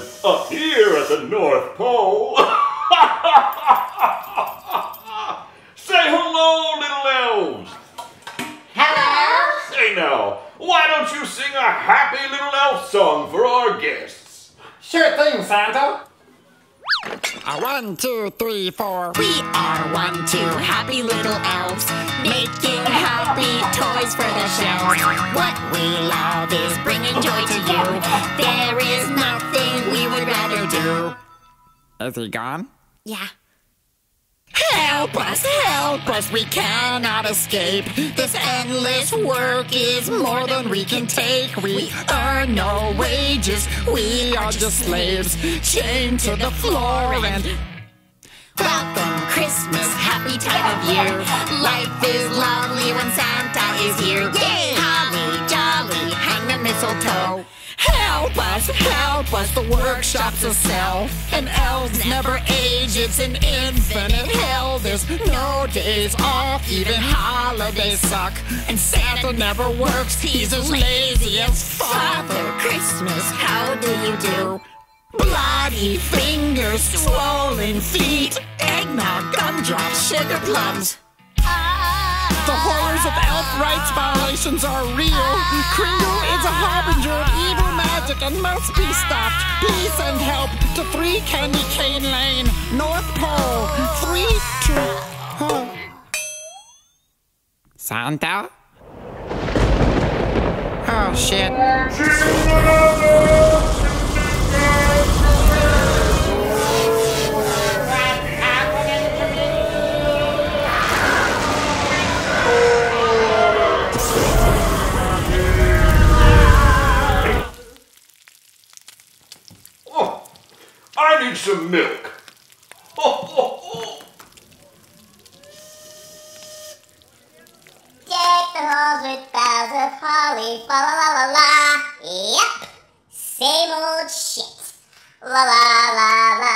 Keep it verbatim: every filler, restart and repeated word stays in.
up here at the North Pole. Say hello, little elves. Hello? Say now, why don't you sing a happy little elf song for our guests? Sure thing, Santa. A one, two, three, four. We are one, two happy little elves, making happy toys for the shelves. What we love is bringing joy to you. There is nothing we would rather do. Is he gone? Yeah. Help us, help us, we cannot escape. This endless work is more than we can take. We earn no wages, we are just slaves, chained to the floor and... Welcome Christmas, happy time of year. Life is lovely when Santa is here. Yay! Holly jolly, hang the mistletoe. Help us, help us, the workshop's a sell. And elves never age, it's an infinite hell. There's no days off, even holidays suck. And Santa never works, he's as lazy as fuck. Father Christmas, how do you do? Bloody fingers, swollen feet, eggnog, gumdrops, sugar plums. The horrors of elf rights violations are real. Kringle is a harbinger of evil magic and must be stopped. Please send help to three Candy Cane Lane, North Pole. Three, two, oh. Santa? Oh, shit. I need some milk. Ho, ho, ho. Deck the halls with boughs of holly, fa la la la la. Yep, same old shit. La la la la